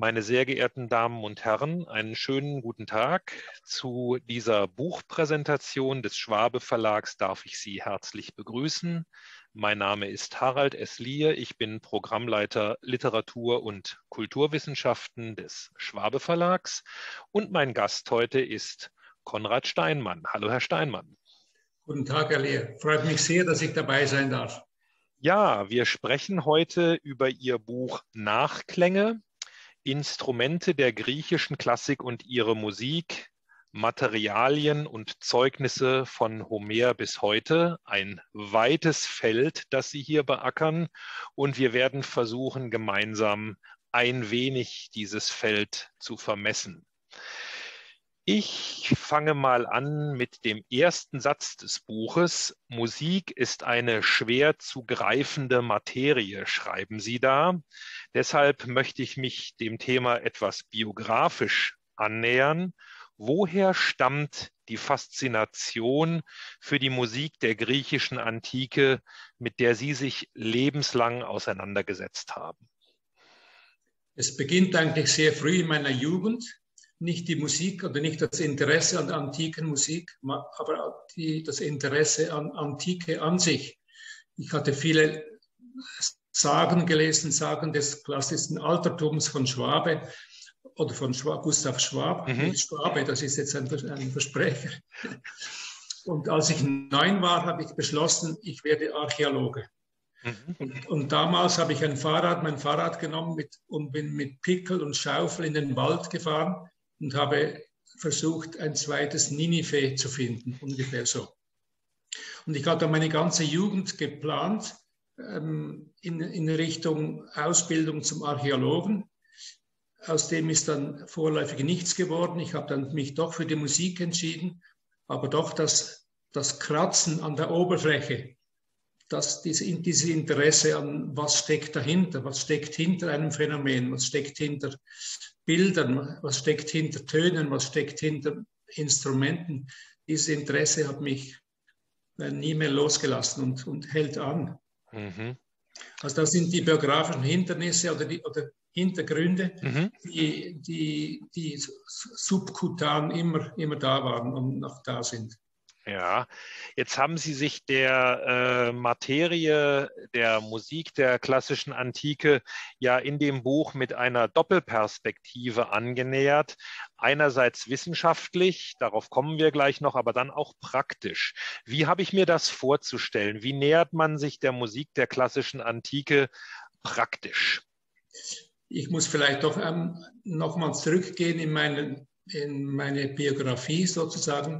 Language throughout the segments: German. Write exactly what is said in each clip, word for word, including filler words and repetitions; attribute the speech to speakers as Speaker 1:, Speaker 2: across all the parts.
Speaker 1: Meine sehr geehrten Damen und Herren, einen schönen guten Tag. Zu dieser Buchpräsentation des Schwabe Verlags darf ich Sie herzlich begrüßen. Mein Name ist Harald S. Lier. Ich bin Programmleiter Literatur- und Kulturwissenschaften des Schwabe Verlags. Und mein Gast heute ist Konrad Steinmann. Hallo, Herr Steinmann.
Speaker 2: Guten Tag, Herr Lier. Freut mich sehr, dass ich dabei sein darf.
Speaker 1: Ja, wir sprechen heute über Ihr Buch Nachklänge. Instrumente der griechischen Klassik und ihre Musik, Materialien und Zeugnisse von Homer bis heute. Ein weites Feld, das Sie hier beackern. Und wir werden versuchen, gemeinsam ein wenig dieses Feld zu vermessen. Ich fange mal an mit dem ersten Satz des Buches. Musik ist eine schwer zu greifende Materie, schreiben Sie da. Deshalb möchte ich mich dem Thema etwas biografisch annähern. Woher stammt die Faszination für die Musik der griechischen Antike, mit der Sie sich lebenslang auseinandergesetzt haben?
Speaker 2: Es beginnt eigentlich sehr früh in meiner Jugend. Nicht die Musik oder nicht das Interesse an der antiken Musik, aber die, das Interesse an Antike an sich. Ich hatte viele Sagen gelesen, Sagen des klassischen Altertums von Schwabe oder von Schwab, Gustav Schwab. Mhm. Nicht Schwabe, das ist jetzt ein, ein Versprecher. Und als ich neun war, habe ich beschlossen, ich werde Archäologe. Mhm. Und, und damals habe ich ein Fahrrad, mein Fahrrad genommen mit, und bin mit Pickel und Schaufel in den Wald gefahren und habe versucht, ein zweites Ninive zu finden, ungefähr so. Und ich hatte meine ganze Jugend geplant ähm, in, in Richtung Ausbildung zum Archäologen. Aus dem ist dann vorläufig nichts geworden. Ich habe dann mich doch für die Musik entschieden, aber doch das, das Kratzen an der Oberfläche, das, diese, diese Interesse an, was steckt dahinter, was steckt hinter einem Phänomen, was steckt hinter Bildern, was steckt hinter Tönen, was steckt hinter Instrumenten. Dieses Interesse hat mich nie mehr losgelassen und, und hält an. Mhm. Also das sind die biografischen Hindernisse oder, die, oder Hintergründe, mhm. die, die, die subkutan immer, immer da waren und noch da sind.
Speaker 1: Ja, jetzt haben Sie sich der äh, Materie der Musik der klassischen Antike ja in dem Buch mit einer Doppelperspektive angenähert. Einerseits wissenschaftlich, darauf kommen wir gleich noch, aber dann auch praktisch. Wie habe ich mir das vorzustellen? Wie nähert man sich der Musik der klassischen Antike praktisch?
Speaker 2: Ich muss vielleicht doch ähm, nochmal zurückgehen in meine, in meine Biografie sozusagen.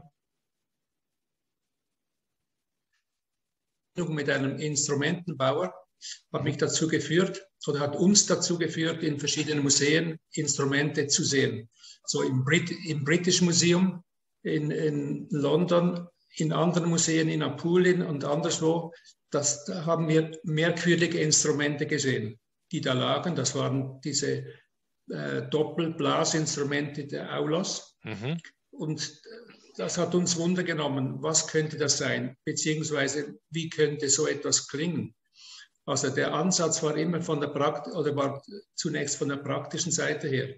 Speaker 2: Mit einem Instrumentenbauer hat mich dazu geführt oder hat uns dazu geführt, in verschiedenen Museen Instrumente zu sehen. So im, Brit im British Museum in, in London, in anderen Museen in Apulien und anderswo, das, da haben wir merkwürdige Instrumente gesehen, die da lagen. Das waren diese äh, Doppelblasinstrumente der Aulos. Mhm. Und das hat uns Wunder genommen. Was könnte das sein? Beziehungsweise, wie könnte so etwas klingen? Also der Ansatz war immer von der Prakt oder war zunächst von der praktischen Seite her.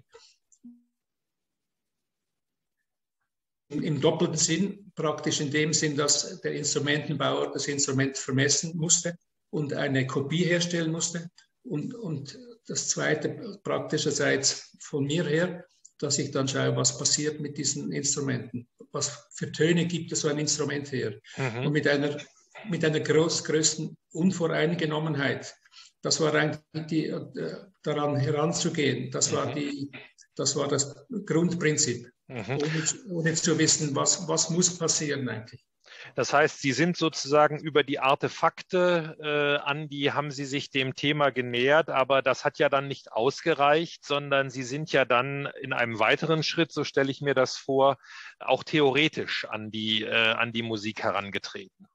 Speaker 2: Im doppelten Sinn, praktisch in dem Sinn, dass der Instrumentenbauer das Instrument vermessen musste und eine Kopie herstellen musste. Und, und das zweite praktischerseits von mir her, dass ich dann schaue, was passiert mit diesen Instrumenten. Was für Töne gibt es so ein Instrument her? Mhm. Und mit einer, mit einer groß, größten Unvoreingenommenheit. Das war eigentlich die, äh, daran heranzugehen. Das, mhm. war die, das war das Grundprinzip. Mhm. Ohne, ohne zu wissen, was, was muss passieren eigentlich.
Speaker 1: Das heißt, Sie sind sozusagen über die Artefakte, äh, an die haben Sie sich dem Thema genähert, aber das hat ja dann nicht ausgereicht, sondern Sie sind ja dann in einem weiteren Schritt, so stelle ich mir das vor, auch theoretisch an die, äh, an die Musik herangetreten.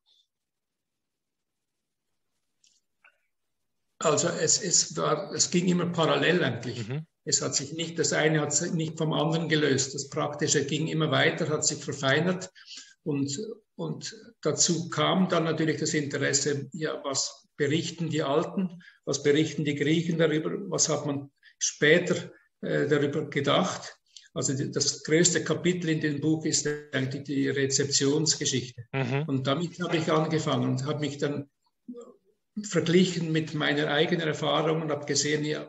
Speaker 2: Also es, es, war, es ging immer parallel eigentlich. Mhm. Es hat sich nicht, das eine hat sich nicht vom anderen gelöst. Das Praktische ging immer weiter, hat sich verfeinert. Und, und dazu kam dann natürlich das Interesse, ja, was berichten die Alten, was berichten die Griechen darüber, was hat man später äh, darüber gedacht. Also die, das größte Kapitel in dem Buch ist eigentlich die Rezeptionsgeschichte. Mhm. Und damit habe ich angefangen und habe mich dann verglichen mit meiner eigenen Erfahrung und habe gesehen, ja,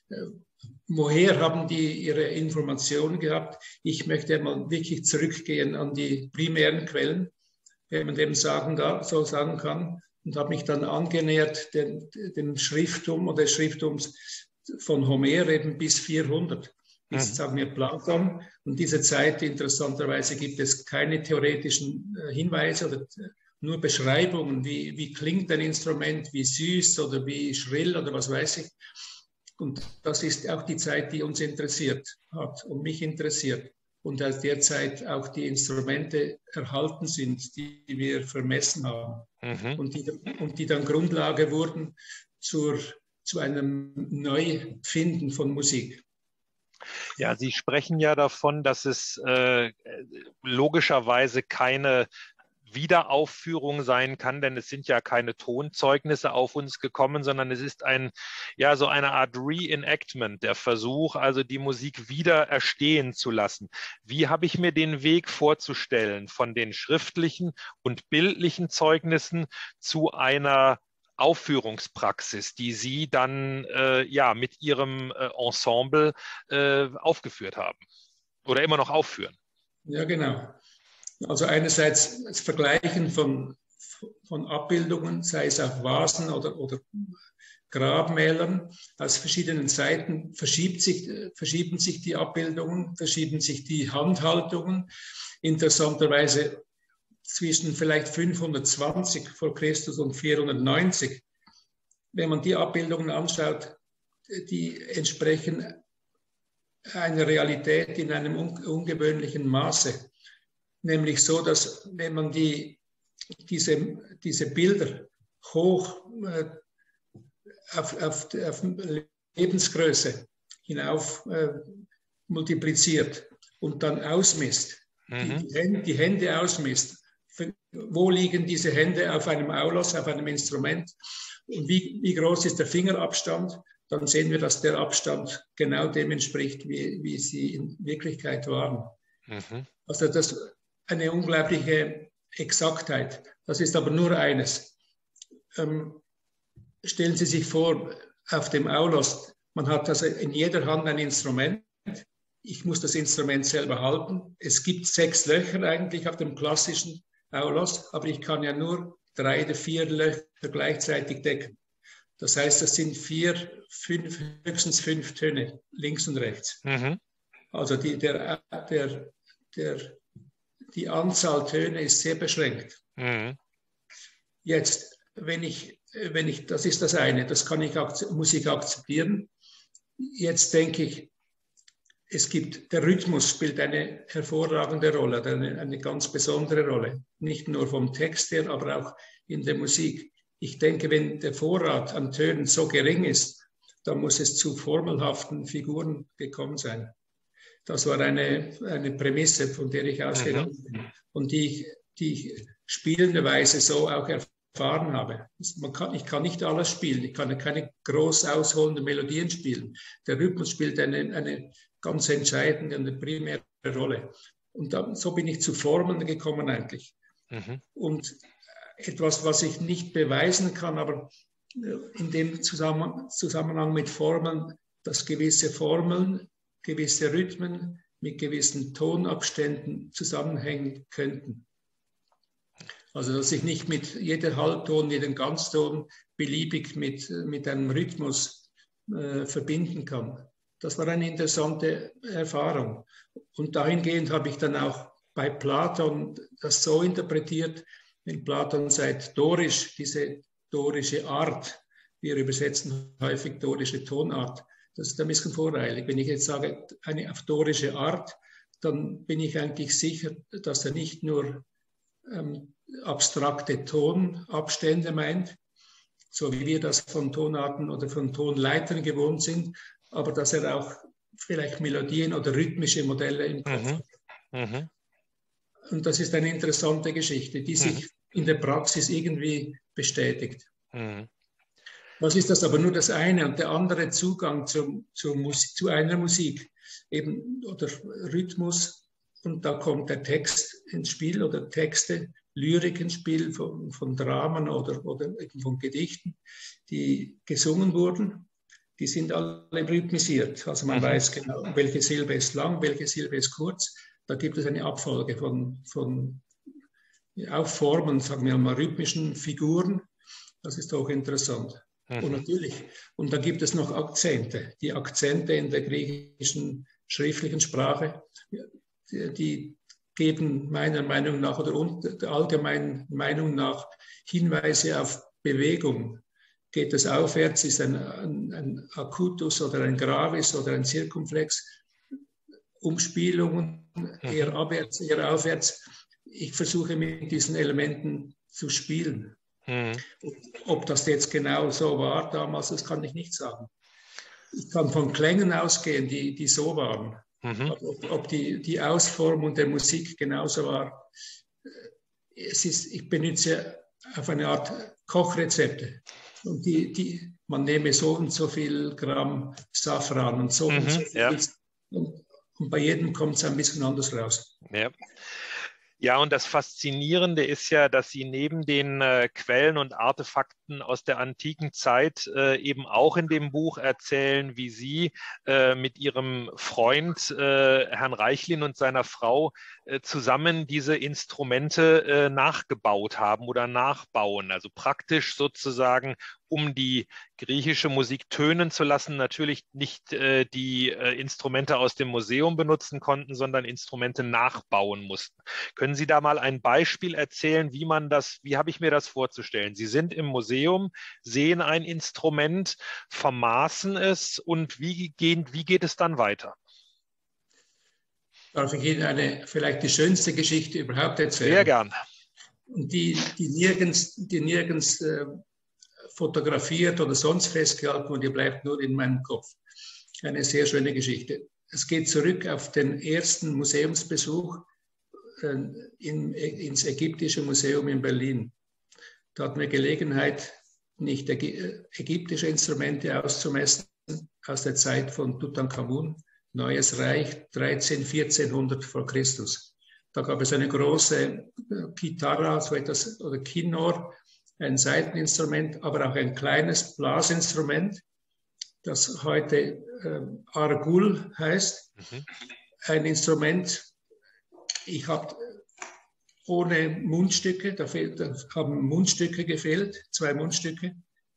Speaker 2: woher haben die ihre Informationen gehabt? Ich möchte mal wirklich zurückgehen an die primären Quellen, wenn man dem sagen darf, so sagen kann, und habe mich dann angenähert dem, dem Schrifttum oder des Schriftums von Homer eben bis vierhundert. Bis, mhm. sagen wir, Platon. Und diese Zeit, interessanterweise, gibt es keine theoretischen Hinweise oder nur Beschreibungen, wie, wie klingt ein Instrument, wie süß oder wie schrill oder was weiß ich. Und das ist auch die Zeit, die uns interessiert hat und mich interessiert. Und aus der Zeit auch die Instrumente erhalten sind, die wir vermessen haben. Mhm. Und, die, und die dann Grundlage wurden zur, zu einem Neufinden von Musik.
Speaker 1: Ja, Sie sprechen ja davon, dass es äh, logischerweise keine Wiederaufführung sein kann, denn es sind ja keine Tonzeugnisse auf uns gekommen, sondern es ist ein, ja, so eine Art Reenactment, der Versuch, also die Musik wieder erstehen zu lassen. Wie habe ich mir den Weg vorzustellen von den schriftlichen und bildlichen Zeugnissen zu einer Aufführungspraxis, die Sie dann äh, ja mit Ihrem äh, Ensemble äh, aufgeführt haben oder immer noch aufführen?
Speaker 2: Ja, genau. Also einerseits das Vergleichen von, von Abbildungen, sei es auf Vasen oder, oder Grabmälern aus verschiedenen Seiten, verschiebt sich, verschieben sich die Abbildungen, verschieben sich die Handhaltungen. Interessanterweise zwischen vielleicht fünfhundertzwanzig vor Christus und vierhundertneunzig. Wenn man die Abbildungen anschaut, die entsprechen einer Realität in einem un- ungewöhnlichen Maße. Nämlich so, dass wenn man die, diese, diese Bilder hoch äh, auf, auf, auf Lebensgröße hinauf äh, multipliziert und dann ausmisst, mhm. die, die, Hände, die Hände ausmisst, wo liegen diese Hände auf einem Aulos, auf einem Instrument und wie, wie groß ist der Fingerabstand, dann sehen wir, dass der Abstand genau dem entspricht, wie, wie sie in Wirklichkeit waren. Mhm. Also das eine unglaubliche Exaktheit. Das ist aber nur eines. Ähm, stellen Sie sich vor, auf dem Aulos, man hat also in jeder Hand ein Instrument. Ich muss das Instrument selber halten. Es gibt sechs Löcher eigentlich auf dem klassischen Aulos, aber ich kann ja nur drei oder vier Löcher gleichzeitig decken. Das heißt, das sind vier, fünf, höchstens fünf Töne, links und rechts. Mhm. Also die, der, der, der Die Anzahl Töne ist sehr beschränkt. Mhm. Jetzt, wenn ich, wenn ich, das ist das eine, das kann ich, muss ich akzeptieren. Jetzt denke ich, es gibt, der Rhythmus spielt eine hervorragende Rolle, eine, eine ganz besondere Rolle. Nicht nur vom Text her, aber auch in der Musik. Ich denke, wenn der Vorrat an Tönen so gering ist, dann muss es zu formelhaften Figuren gekommen sein. Das war eine, eine Prämisse, von der ich ausgegangen mhm. bin und die ich, die ich spielenderweise so auch erfahren habe. Man kann, ich kann nicht alles spielen, ich kann keine groß ausholenden Melodien spielen. Der Rhythmus spielt eine, eine ganz entscheidende und primäre Rolle. Und dann, so bin ich zu Formeln gekommen eigentlich. Mhm. Und etwas, was ich nicht beweisen kann, aber in dem Zusammenhang, Zusammenhang mit Formeln, dass gewisse Formeln, gewisse Rhythmen mit gewissen Tonabständen zusammenhängen könnten. Also dass ich nicht mit jeder Halbton, jedem Ganzton beliebig mit, mit einem Rhythmus äh, verbinden kann. Das war eine interessante Erfahrung. Und dahingehend habe ich dann auch bei Platon das so interpretiert, wenn Platon sagt, dorisch, diese dorische Art, wir übersetzen häufig dorische Tonart, das ist ein bisschen voreilig. Wenn ich jetzt sage, eine auf dorische Art, dann bin ich eigentlich sicher, dass er nicht nur ähm, abstrakte Tonabstände meint, so wie wir das von Tonarten oder von Tonleitern gewohnt sind, aber dass er auch vielleicht Melodien oder rhythmische Modelle im Kopf hat. Mhm. Mhm. Und das ist eine interessante Geschichte, die sich mhm. in der Praxis irgendwie bestätigt. Mhm. Was ist das? Aber nur das eine und der andere Zugang zum, zur Musik, zu einer Musik, eben oder Rhythmus, und da kommt der Text ins Spiel oder Texte, Lyrik ins Spiel von, von Dramen oder, oder von Gedichten, die gesungen wurden. Die sind alle rhythmisiert. Also man mhm. weiß genau, welche Silbe ist lang, welche Silbe ist kurz. Da gibt es eine Abfolge von, von auch Formen, sagen wir mal, rhythmischen Figuren. Das ist auch interessant. Mhm. Und natürlich, und da gibt es noch Akzente. Die Akzente in der griechischen schriftlichen Sprache, die, die geben meiner Meinung nach oder der allgemeinen Meinung nach Hinweise auf Bewegung. Geht es aufwärts, ist ein, ein, ein Acutus oder ein Gravis oder ein Circumflex, Umspielungen, eher abwärts, eher aufwärts. Ich versuche mit diesen Elementen zu spielen. Mhm. Ob das jetzt genau so war damals, das kann ich nicht sagen. Ich kann von Klängen ausgehen, die, die so waren. Mhm. Ob, ob die, die Ausformung der Musik genauso war. Es ist, ich benutze auf eine Art Kochrezepte. Und die, die, man nehme so und so viel Gramm Safran und so mhm, und so viel. Ja. Und, und bei jedem kommt es ein bisschen anders raus.
Speaker 1: Ja. Ja, und das Faszinierende ist ja, dass Sie neben den äh, Quellen und Artefakten aus der antiken Zeit äh, eben auch in dem Buch erzählen, wie Sie äh, mit Ihrem Freund äh, Herrn Reichlin und seiner Frau äh, zusammen diese Instrumente äh, nachgebaut haben oder nachbauen. Also praktisch sozusagen, um die griechische Musik tönen zu lassen, natürlich nicht äh, die äh, Instrumente aus dem Museum benutzen konnten, sondern Instrumente nachbauen mussten. Können Sie da mal ein Beispiel erzählen, wie man das, wie habe ich mir das vorzustellen? Sie sind im Museum, sehen ein Instrument, vermaßen es und wie, gehen, wie geht es dann weiter?
Speaker 2: Darf ich Ihnen eine, vielleicht die schönste Geschichte überhaupt erzählen?
Speaker 1: Sehr gern.
Speaker 2: Und die, die nirgends, die nirgends äh, fotografiert oder sonst festgehalten wurde, die bleibt nur in meinem Kopf. Eine sehr schöne Geschichte. Es geht zurück auf den ersten Museumsbesuch äh, in, ins Ägyptische Museum in Berlin. Da hatten wir Gelegenheit, nicht ägyptische Instrumente auszumessen aus der Zeit von Tutanchamun, Neues Reich, dreizehn, vierzehnhundert vor Christus. Da gab es eine große Kitara, so etwas, oder Kinnor, ein Saiteninstrument, aber auch ein kleines Blasinstrument, das heute äh, Argul heißt. Mhm. Ein Instrument, ich habe ohne Mundstücke, da, fehlt, da haben Mundstücke gefehlt, zwei Mundstücke,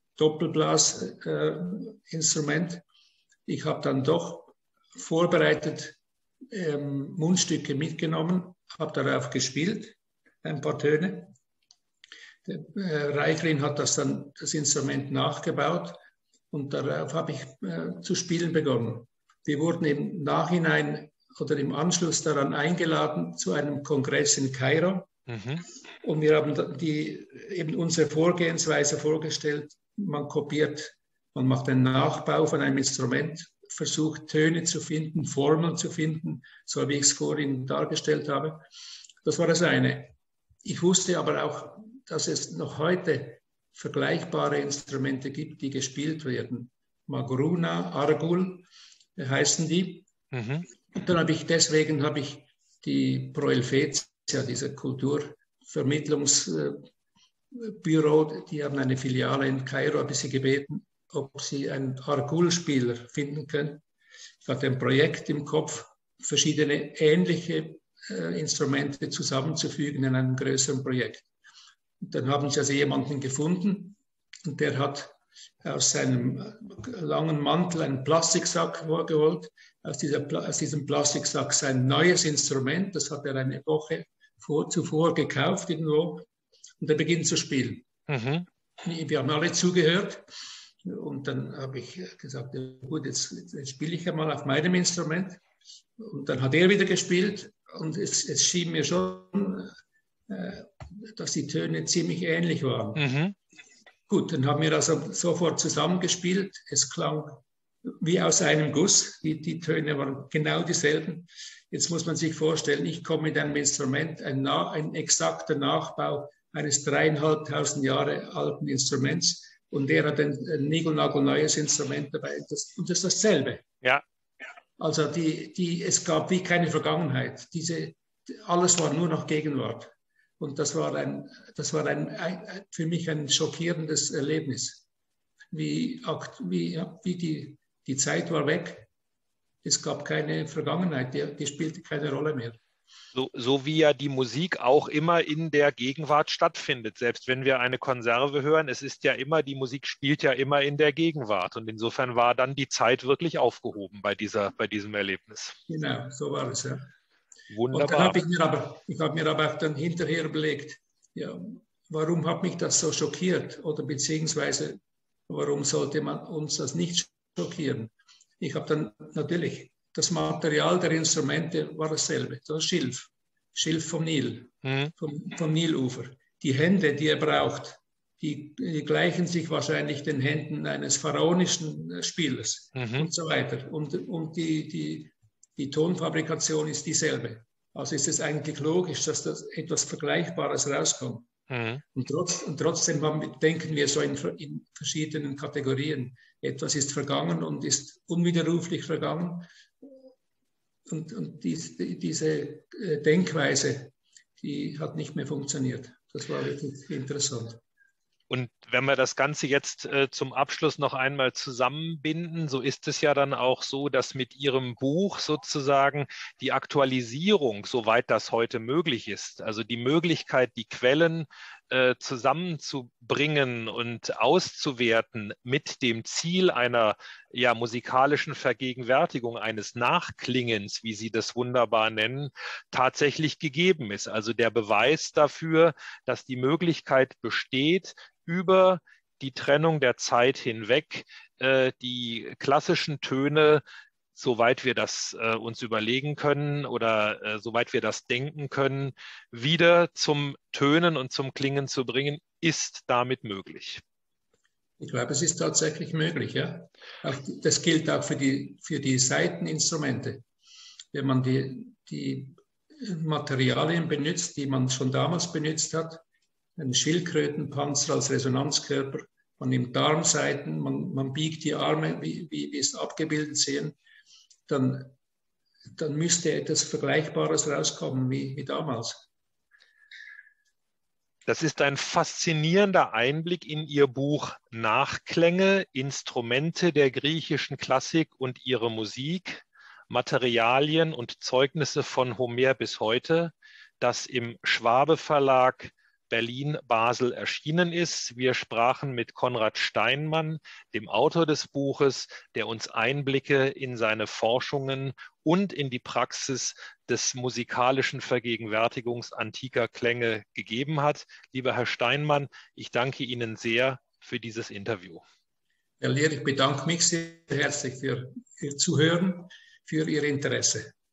Speaker 2: Doppelblasinstrument. Äh, ich habe dann doch vorbereitet ähm, Mundstücke mitgenommen, habe darauf gespielt, ein paar Töne. Der äh, Reichlin hat das dann, das Instrument nachgebaut und darauf habe ich äh, zu spielen begonnen. Wir wurden im Nachhinein oder im Anschluss daran eingeladen zu einem Kongress in Kairo. Mhm. Und wir haben die, eben unsere Vorgehensweise vorgestellt. Man kopiert, man macht einen Nachbau von einem Instrument, versucht Töne zu finden, Formeln zu finden, so wie ich es vorhin dargestellt habe. Das war das eine. Ich wusste aber auch, dass es noch heute vergleichbare Instrumente gibt, die gespielt werden. Maguruna, Argul heißen die. Mhm. Und dann habe ich, deswegen habe ich die Pro Helvetia, diese Kulturvermittlungsbüro, die haben eine Filiale in Kairo, habe ich sie gebeten, ob sie einen Argul-Spieler finden können. Ich hatte ein Projekt im Kopf, verschiedene ähnliche äh, Instrumente zusammenzufügen in einem größeren Projekt. Und dann haben sie also jemanden gefunden und der hat aus seinem langen Mantel einen Plastiksack geholt, aus, dieser, aus diesem Plastiksack sein neues Instrument, das hat er eine Woche vor, zuvor gekauft irgendwo, und er beginnt zu spielen. Mhm. Wir haben alle zugehört und dann habe ich gesagt, gut, jetzt, jetzt spiele ich einmal auf meinem Instrument, und dann hat er wieder gespielt und es, es schien mir schon, äh, dass die Töne ziemlich ähnlich waren. Mhm. Gut, dann haben wir also sofort zusammengespielt. Es klang wie aus einem Guss. Die, die Töne waren genau dieselben. Jetzt muss man sich vorstellen, ich komme mit einem Instrument, ein, ein exakter Nachbau eines dreieinhalbtausend Jahre alten Instruments, und der hat ein, ein niegelnagelneues Instrument dabei. Das, und das ist dasselbe.
Speaker 1: Ja.
Speaker 2: Also die, die, es gab wie keine Vergangenheit. Diese, alles war nur noch Gegenwart. Und das war, ein, das war ein, ein, für mich ein schockierendes Erlebnis. Wie, wie, wie die, die Zeit war weg. Es gab keine Vergangenheit, die, die spielte keine Rolle mehr.
Speaker 1: So, so wie ja die Musik auch immer in der Gegenwart stattfindet. Selbst wenn wir eine Konserve hören, es ist ja immer, die Musik spielt ja immer in der Gegenwart. Und insofern war dann die Zeit wirklich aufgehoben bei, dieser, bei diesem Erlebnis.
Speaker 2: Genau, so war es, ja.
Speaker 1: Wunderbar.
Speaker 2: Und dann habe ich mir aber, ich habe mir aber auch dann hinterher überlegt, ja, warum hat mich das so schockiert? Oder beziehungsweise, warum sollte man uns das nicht schockieren? Ich habe dann natürlich, das Material der Instrumente war dasselbe, das Schilf, Schilf vom Nil, mhm. vom, vom Nilufer. Die Hände, die er braucht, die, die gleichen sich wahrscheinlich den Händen eines pharaonischen Spielers mhm. und so weiter. Und, und die, die, die Tonfabrikation ist dieselbe. Also ist es eigentlich logisch, dass das etwas Vergleichbares rauskommt. Mhm. Und, trotz, und trotzdem denken wir so in, in verschiedenen Kategorien. Etwas ist vergangen und ist unwiderruflich vergangen. Und, und dies, die, diese Denkweise, die hat nicht mehr funktioniert. Das war wirklich interessant.
Speaker 1: Und wenn wir das Ganze jetzt äh, zum Abschluss noch einmal zusammenbinden, so ist es ja dann auch so, dass mit Ihrem Buch sozusagen die Aktualisierung, soweit das heute möglich ist, also die Möglichkeit, die Quellen äh, zusammenzubringen und auszuwerten mit dem Ziel einer ja, musikalischen Vergegenwärtigung, eines Nachklingens, wie Sie das wunderbar nennen, tatsächlich gegeben ist. Also der Beweis dafür, dass die Möglichkeit besteht, über die Trennung der Zeit hinweg äh, die klassischen Töne, soweit wir das äh, uns überlegen können oder äh, soweit wir das denken können, wieder zum Tönen und zum Klingen zu bringen, ist damit möglich.
Speaker 2: Ich glaube, es ist tatsächlich möglich, ja. Auch das gilt auch für die, für die Saiteninstrumente. Wenn man die, die Materialien benutzt, die man schon damals benutzt hat, ein Schildkrötenpanzer als Resonanzkörper, man nimmt Darmsaiten, man, man biegt die Arme, wie, wie wir es abgebildet sehen, dann, dann müsste etwas Vergleichbares rauskommen wie, wie damals.
Speaker 1: Das ist ein faszinierender Einblick in Ihr Buch Nachklänge, Instrumente der griechischen Klassik und ihre Musik, Materialien und Zeugnisse von Homer bis heute, das im Schwabe Verlag Berlin-Basel erschienen ist. Wir sprachen mit Konrad Steinmann, dem Autor des Buches, der uns Einblicke in seine Forschungen und in die Praxis des musikalischen Vergegenwärtigungs antiker Klänge gegeben hat. Lieber Herr Steinmann, ich danke Ihnen sehr für dieses Interview.
Speaker 2: Herr Lehr, ich bedanke mich sehr herzlich für Ihr Zuhören, für Ihr Interesse.